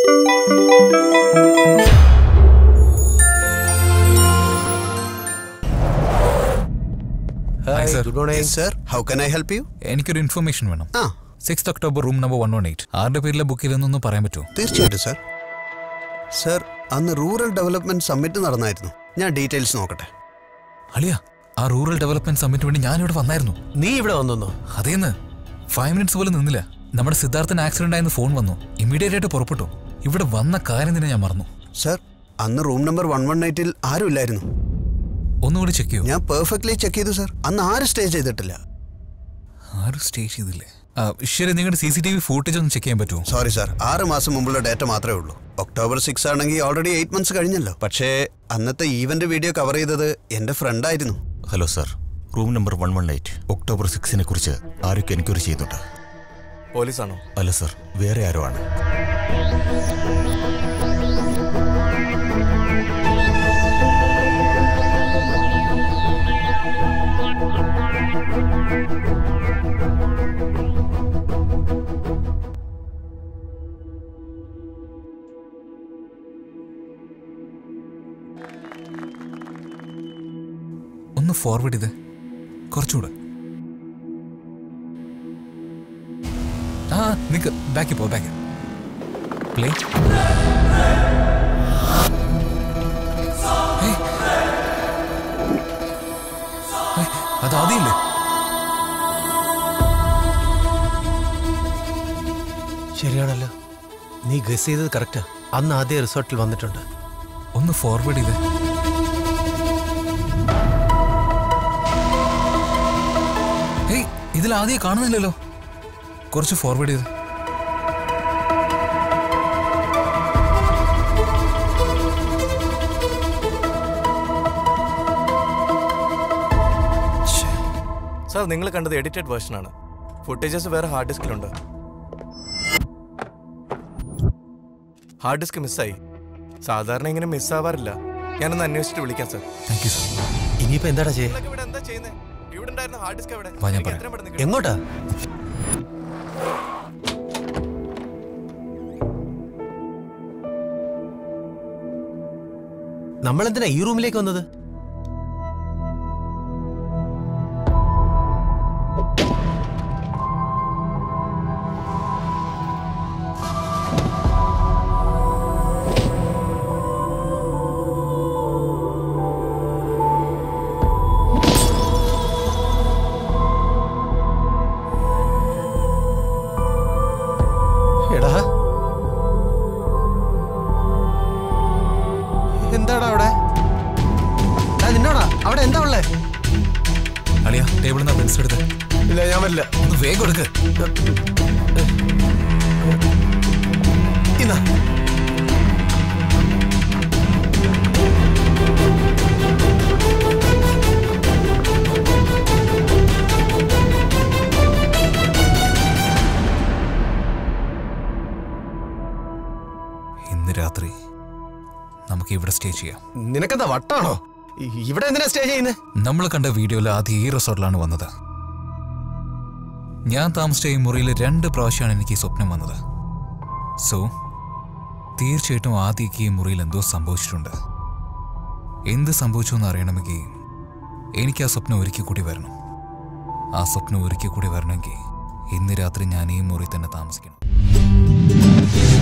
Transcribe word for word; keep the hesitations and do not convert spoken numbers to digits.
Hi, sir. Good morning, yes, sir. How can I help you? എനിക്കൊരു information വേണം. ആ six October room number one one eight ആരുടെ പേരിലെ book ചെയ്തെന്നൊന്ന് പറയാൻ പറ്റുമോ? തീർച്ചയായിട്ടും സർ. സർ അന്ന് റൂറൽ ഡെവലപ്മെന്റ് സമ്മിറ്റ് നടന്നായിരുന്നു. ഞാൻ ഡീറ്റെയിൽസ് നോക്കട്ടെ. അളിയ, ആ റൂറൽ ഡെവലപ്മെന്റ് സമ്മിറ്റ് വേണ്ടി ഞാനിവിടെ വന്നായിരുന്നു. നീ ഇവിടെ വന്നോ? അതേന്ന് ഫൈവ് മിനിറ്റ്സ് പോലും നിന്നില്ല. നമ്മുടെ സിദ്ധാർത്ഥന് ആക്സിഡന്റ് ആയെന്ന് ഫോൺ വന്നു. ഇമ്മീഡിയറ്റ് ആയിട്ട് പുറപ്പെട്ടു. ഇവിടെ വന്ന കാര്യം തന്നെ ഞാൻ മറന്നു. സർ അന്ന് റൂം നമ്പർ വൺ വൺ എയ്റ്റിൽ ആരും ഇല്ലായിരുന്നു. ഒന്നുകൂടി ചെക്ക് ചെയ്യൂ. ഞാൻ പെർഫെക്റ്റ്ലി ചെക്ക് ചെയ്തു സർ. അന്ന് ആരും സ്റ്റേ ചെയ്തിട്ടില്ല. ആരും സ്റ്റേ ചെയ്തില്ലേ? ശരി, നിങ്ങളുടെ C C T V footage ഒന്ന് ചെക്ക് ചെയ്യാൻ പറ്റുമോ? സോറി സാർ, ആറ് മാസം മുമ്പുള്ള ഡേറ്റ മാത്രമേ ഉള്ളൂ. ഒക്ടോബർ സിക്സ് ആണെങ്കിൽ ഓൾറെഡി എയ്റ്റ് മന്ത്സ് കഴിഞ്ഞല്ലോ. പക്ഷേ അന്നത്തെ ഈവന്റ് വീഡിയോ കവർ ചെയ്തത് എന്റെ ഫ്രണ്ട് ആയിരുന്നു. Hello sir, room number one one eight October സിക്സിനെ കുറിച്ച് ആരൊക്കെ എൻക്വയറി ചെയ്യുന്നുണ്ട്? പോലീസാണോ? അല്ല സാർ, വേറെ ആരോ ആണ്. ഒന്ന് ഫോർവേഡ് ചെയ്ത് കുറച്ചുകൂടെ. ആ നിക്ക്, ബാക്കി പോ, ബാക്ക് പ്ലേ. അതാദ്യല്ലേ? ശരിയാണല്ലോ, നീ ഗസ് ചെയ്തത് കറക്റ്റാ. അന്ന് ആദ്യ റിസോർട്ടിൽ വന്നിട്ടുണ്ട്. ഒന്ന് ഫോർവേഡ് ചെയ്ത്. ഏയ്, ഇതിൽ ആദ്യം കാണുന്നില്ലല്ലോ. കുറച്ച് ഫോർവേഡ് ചെയ്ത്. സാർ, നിങ്ങൾ കണ്ടത് എഡിറ്റഡ് വേർഷൻ ആണ്. ഫുട്ടേജസ് വേറെ ഹാർഡ് ഡിസ്കിലുണ്ട്. ഹാർഡ് ഡിസ്ക് മിസ്സായി. സാധാരണ ഇങ്ങനെ മിസ്സാവാറില്ല. ഞാനൊന്ന് അന്വേഷിച്ചിട്ട് വിളിക്കാം സാർ. Thank you sir. ഇനിയിപ്പോ എന്താടാ ചെയ്യേ? എങ്ങോട്ടാ? നമ്മളെന്തിനാ ഈ റൂമിലേക്ക് വന്നത്? എന്താടാ അവിടെ? നിന്നോടാ അവിടെ എന്താ ഉള്ളേ? അളിയ, ടേബിളിൽ നിന്ന് പെൻസിൽ എടുത്ത്. ഇല്ല, ഞാൻ വരില്ല. ഒന്ന് വേഗം എടുക്ക്. ഇന്നാ ഇന്ന് രാത്രി നമുക്ക് ഇവിടെ സ്റ്റേ ചെയ്യാം. നിനക്കെന്താ വട്ടാണോ? ഇവിടെ എന്തിനാ സ്റ്റേ ചെയ്യുന്നത്? നമ്മൾ കണ്ട വീഡിയോയിൽ ആദ്യം ഈ റിസോർട്ടിലാണ് വന്നത്. ഞാൻ താമസിച്ച ഈ മുറിയിൽ രണ്ട് പ്രാവശ്യമാണ് എനിക്ക് ഈ സ്വപ്നം വന്നത്. സോ തീർച്ചയായിട്ടും ആദ്യക്ക് ഈ മുറിയിൽ എന്തോ സംഭവിച്ചിട്ടുണ്ട്. എന്ത് സംഭവിച്ചു എന്ന് അറിയണമെങ്കിൽ എനിക്ക് ആ സ്വപ്നം ഒരിക്കൽ കൂടി വരണം. ആ സ്വപ്നം ഒരിക്കൽ കൂടി വരണമെങ്കിൽ ഇന്ന് രാത്രി ഞാൻ ഈ മുറി തന്നെ താമസിക്കണം.